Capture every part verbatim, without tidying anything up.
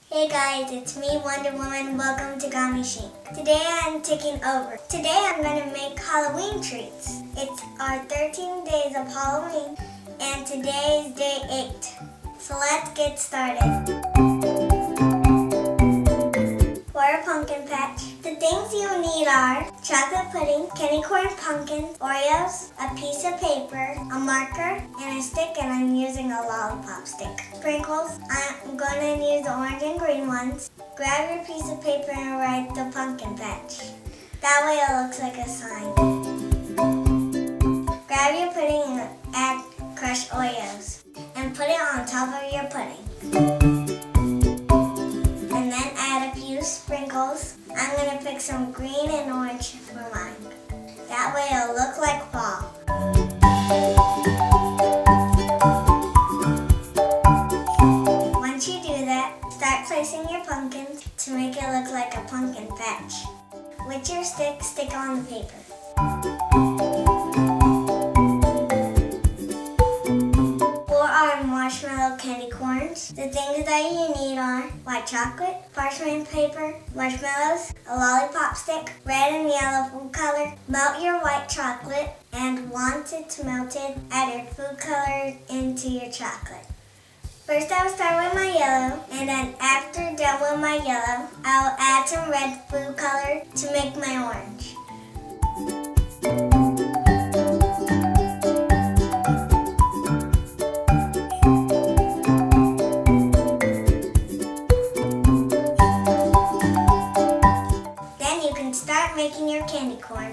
Hey guys, it's me, Wonder Woman. Welcome to Gami Shink. Today I'm taking over. Today I'm going to make Halloween treats. It's our thirteen days of Halloween and today is day eight. So let's get started. For a pumpkin patch, the things you need are chocolate pudding, candy corn pumpkins, Oreos, a piece of paper, a marker, and a stick, and I'm using a lollipop stick. Sprinkles, I'm going to use the orange and green ones. Grab your piece of paper and write the pumpkin patch. That way it looks like a sign. Grab your pudding and add crushed Oreos and put it on top of your pudding. And then add a few sprinkles. I'm going to pick some green and orange for mine. That way it'll look like fall. Once you do that, start placing your pumpkins to make it look like a pumpkin patch. With your stick, stick on the paper. Marshmallow candy corns. The things that you need are white chocolate, parchment paper, marshmallows, a lollipop stick, red and yellow food color. Melt your white chocolate, and once it's melted, add your food color into your chocolate. First I will start with my yellow, and then after done with my yellow, I will add some red food color to make my orange. Start making your candy corn.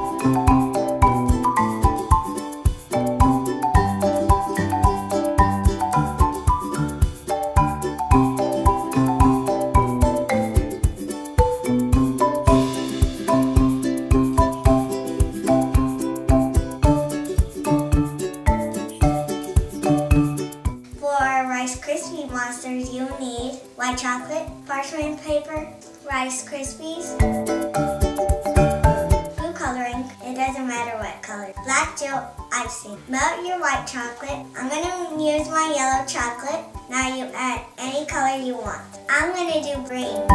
For our Rice Krispie monsters, you'll need white chocolate, parchment paper, Rice Krispies, food coloring, it doesn't matter what color, black gel icing. Melt your white chocolate. I'm going to use my yellow chocolate. Now you add any color you want. I'm going to do green.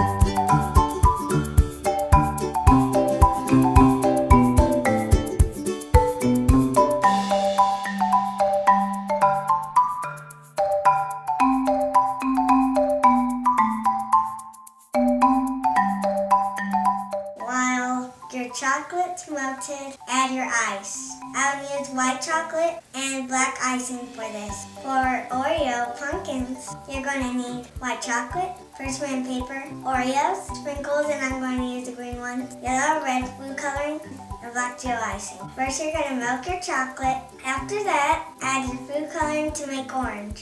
Your chocolate's melted, add your ice. I'll use white chocolate and black icing for this. For Oreo pumpkins, you're going to need white chocolate, parchment paper, Oreos, sprinkles, and I'm going to use the green ones, yellow, red food coloring, and black gel icing. First you're going to melt your chocolate. After that, add your food coloring to make orange.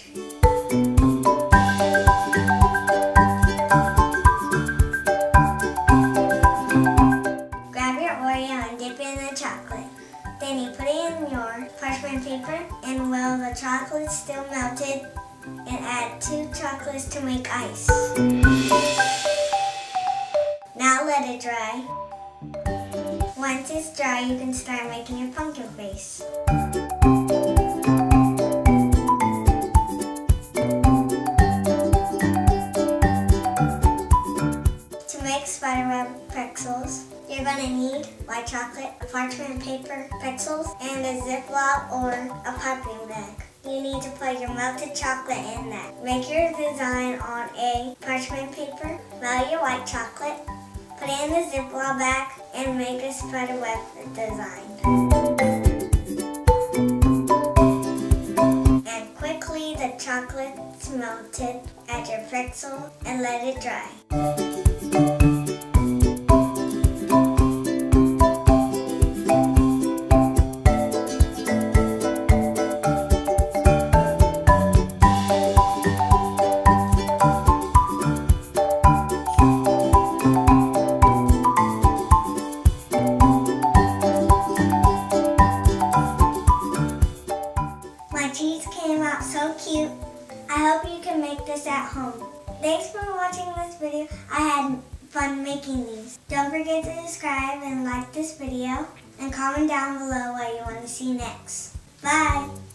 Then you put it in your parchment paper, and while the chocolate's still melted, and add two chocolates to make ice. Now let it dry. Once it's dry, you can start making your pumpkin face. To make spiderweb pretzels, you're going to need white chocolate, a parchment paper, pretzels, and a Ziploc or a piping bag. You need to put your melted chocolate in that. Make your design on a parchment paper, melt your white chocolate, put it in the Ziploc bag, and make a spiderweb design. And quickly the chocolate's melted, add your pretzel, and let it dry. My cheese came out so cute. I hope you can make this at home. Thanks for watching this video. I had fun making these. Don't forget to subscribe and like this video and comment down below what you want to see next. Bye!